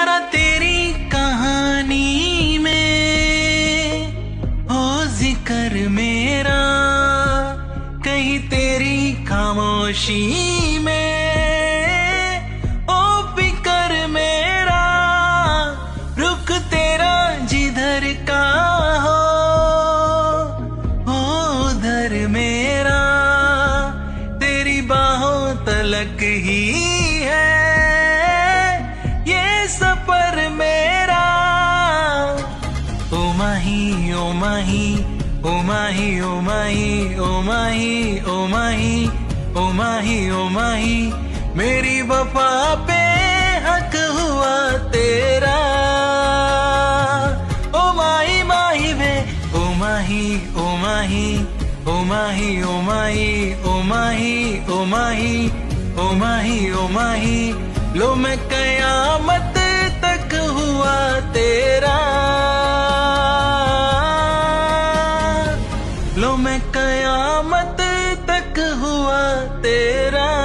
यारा तेरी कहानी में हो जिक्र मेरा, कहीं तेरी खामोशी में ओ फिक्र मेरा, रुख तेरा जिधर का हो उधर मेरा, तेरी बाहों तलक ही है ये सफर मेरा। ओ माही ओ माही ओ माही ओ माही ओ माही ओ माही ओ माही ओ माही, मेरी वफा पे हक हुआ तेरा। ओ माही माही वे ओ माही ओ माही ओ माही ओ माही ओ माही ओ माही ओ माही ओ माही, लो मैं कयामत तक हुआ तेरा, लो मैं कयामत तक हुआ तेरा।